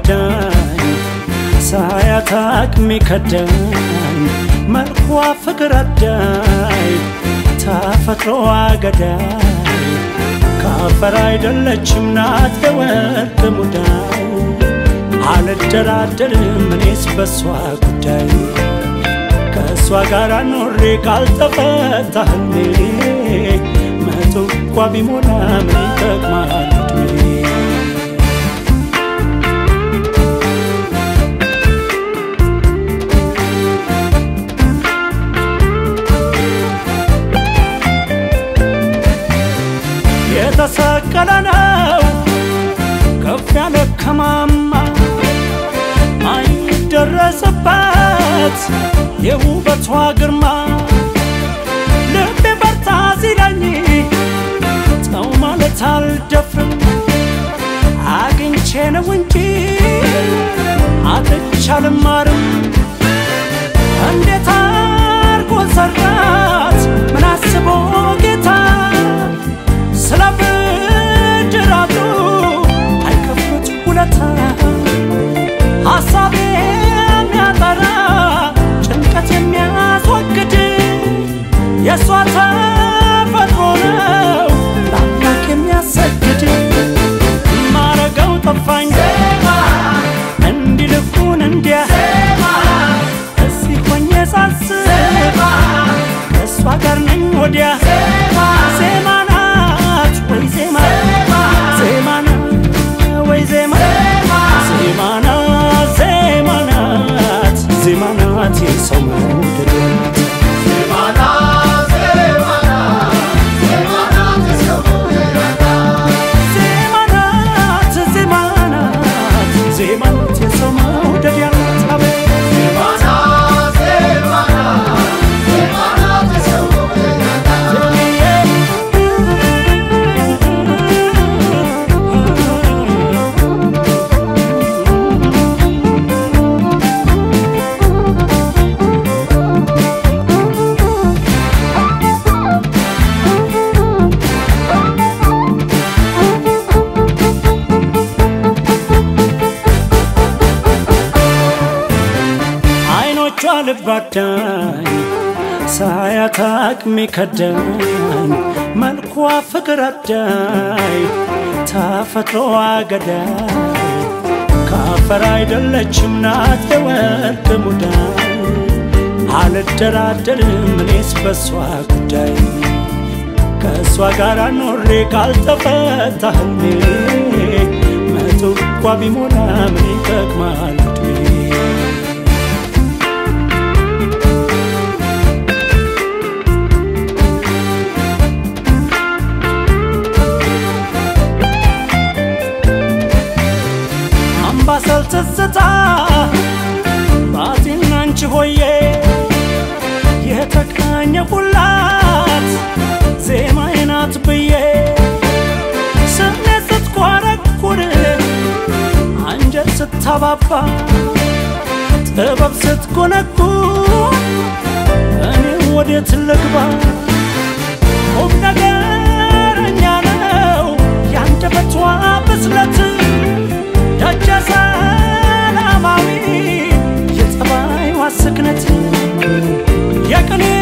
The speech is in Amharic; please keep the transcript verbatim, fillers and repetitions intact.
ልባዳኝ ሳያታቅ ሚከዳኝ መልኳ ፍቅር አዳይ ተፈጥሮ አገዳይ ካፈር አይደለችም ናት የወርቅ ሙዳይ አልደራደርም እኔስ በሷ ጉዳይ ከሷ ጋር ኖሬ ካልተፈታ ህልሜ መቶ እንኳ ቢሞላ ምን ይጠቅማል እድሜ የተሰቀለ ነው ከፍ ያለ ከማማ አይደረስበት የውበቷ ግርማ ልቤ በርታ ሲለኝ ተው ማለት አልደፍርም አግኝቼ ነው እንጂ አጥቼ አልማርም እንዴት አርጎ ሰራት ምን አስቦ ጌታ ስለ ብድራቱ አይከፍት ውለታ ሐሳቤ የሚያጠራ ጭንቀት የሚያስወግድ የሷ ተፈጥሮ ነው ለአምላክ የሚያሰግድ ማረገው ጠፋኝ እንዲልኩን እንዲያ እስቲ ሆኜ ሳስብ ከሷ ጋር ነኝ ወዲያ ዜማ ናት ወይ ዜማ ዜማ ናት ወይ ዜማ ዜማ ናት ዜማ ናት ዜማ ናት የሰው መውደድ ዜማ ናት ዜማ ናት ዜማ ናት ዜማ ናት ዜማ ናት የሰው መውደድ ያላት አቤት ዜማ ናት ዜማ ናት ዜማ ናት የሰው መውደድ ልባዳኝ ሳያታቅ ሚከዳኝ መልኳ ፍቅር አዳይ ተፈጥሮ አገዳይ ካፈር አይደለችም ናት የወርቅ ሙዳይ አልደራደርም እኔስ በሷ ጉዳይ ከሷ ጋር ኖሬ ካልተፈታ ህልሜ መቶ እንኳ ቢሞላ ምን ይጠቅማል እድሜ ባሰል ትዝታ ባቲና አንቺ ሆዬ የተቃኘ ሁላት ዜማዬ ናት ብዬ ስሜት ስትኮረኩር አንጀት ስታባባ ጥበብ ስትኮነኩር እኔ ወዴት ልግባ ቁም ነገረኛ ነው ያንደበቷ ብስለት ደጀ ሰላማዊ የጠባይዋ ስክነት የቅኔ